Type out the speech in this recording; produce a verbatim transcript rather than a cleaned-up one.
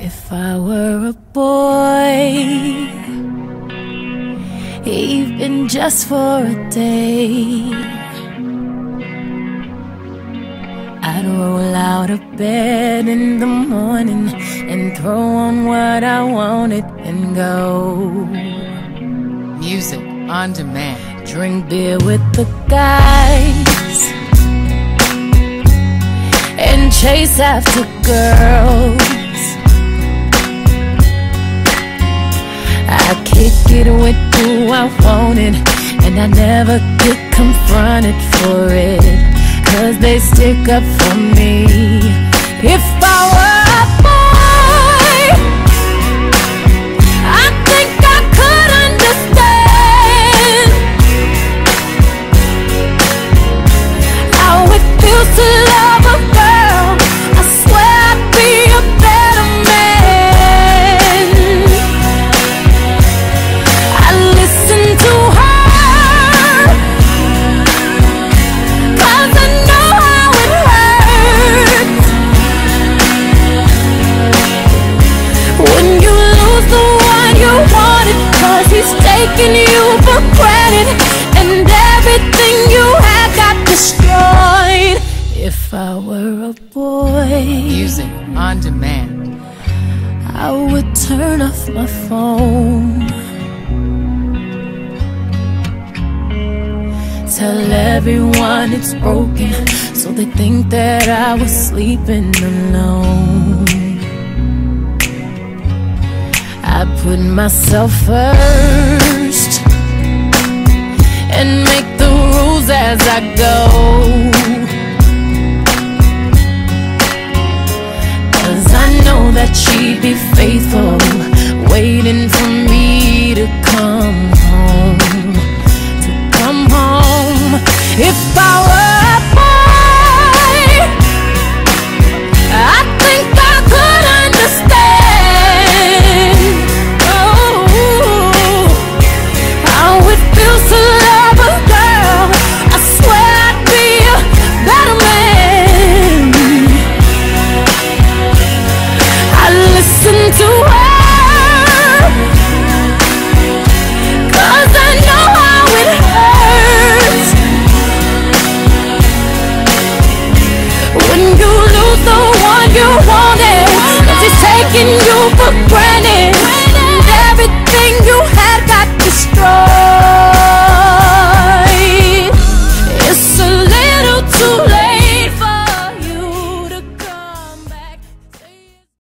If I were a boy, even just for a day, I'd roll out of bed in the morning and throw on what I wanted and go. Music on demand. Drink beer with the guys and chase after girls. I kick it with who I wanted, and I never get confronted for it, 'cause they stick up for me. If I were a boy, I think I could understand how it feels to love a girl. I swear I'd be a better man. I listen to her, 'cause I know how it hurts when you lose the one you wanted, 'cause he's taking you for granted and everything you had got destroyed. If I were a boy, Music on demand. I would turn off my phone, tell everyone it's broken, so they think that I was sleeping alone. I put myself first and make the rules as I go, 'cause I know that she'd be faithful, waiting for me to come home, to come home. If I were